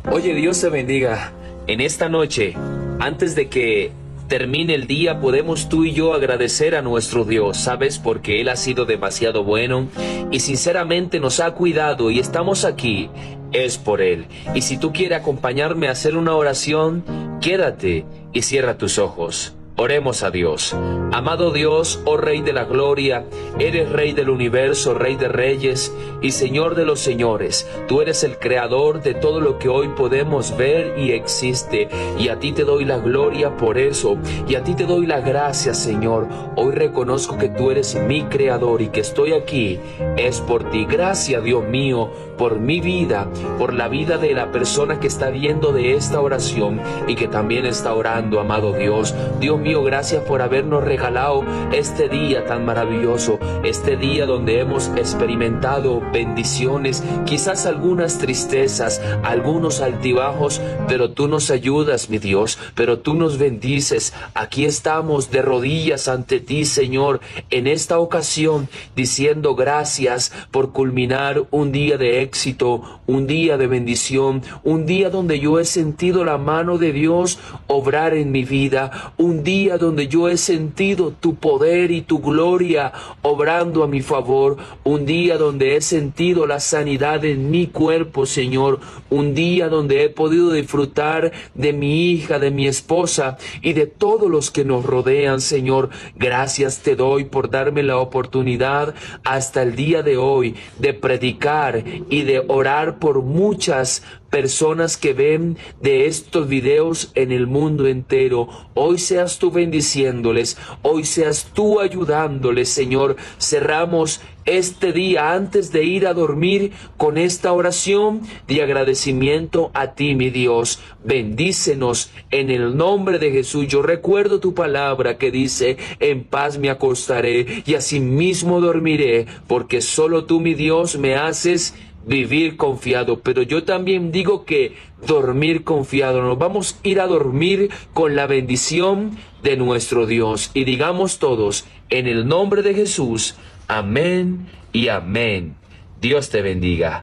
Oye, Dios te bendiga. En esta noche, antes de que termine el día, podemos tú y yo agradecer a nuestro Dios, ¿sabes? Porque Él ha sido demasiado bueno y sinceramente nos ha cuidado y estamos aquí, es por Él. Y si tú quieres acompañarme a hacer una oración, quédate y cierra tus ojos. Oremos a Dios. Amado Dios, oh Rey de la Gloria, eres Rey del universo, Rey de reyes y Señor de los señores. Tú eres el creador de todo lo que hoy podemos ver y existe. Y a ti te doy la gloria por eso. Y a ti te doy la gracia, Señor. Hoy reconozco que tú eres mi creador y que estoy aquí. Es por ti. Gracias, Dios mío, por mi vida, por la vida de la persona que está viendo de esta oración y que también está orando, amado Dios. Dios mío, gracias por habernos regalado este día tan maravilloso, este día donde hemos experimentado bendiciones, quizás algunas tristezas, algunos altibajos, pero tú nos ayudas, mi Dios, pero tú nos bendices. Aquí estamos de rodillas ante ti, Señor, en esta ocasión, diciendo gracias por culminar un día de éxito, un día de bendición, un día donde yo he sentido la mano de Dios obrar en mi vida, un día donde yo he sentido tu poder y tu gloria obrando a mi favor, un día donde he sentido la sanidad en mi cuerpo, Señor, un día donde he podido disfrutar de mi hija, de mi esposa y de todos los que nos rodean, Señor. Gracias te doy por darme la oportunidad hasta el día de hoy de predicar y de orar por muchas personas que ven de estos videos en el mundo entero. Hoy seas tú bendiciéndoles, hoy seas tú ayudándoles, Señor. Cerramos este día antes de ir a dormir con esta oración de agradecimiento a ti, mi Dios. Bendícenos en el nombre de Jesús. Yo recuerdo tu palabra que dice: en paz me acostaré y asimismo dormiré, porque solo tú, mi Dios, me haces vivir confiado. Pero yo también digo que dormir confiado. Nos vamos a ir a dormir con la bendición de nuestro Dios. Y digamos todos, en el nombre de Jesús, amén y amén. Dios te bendiga.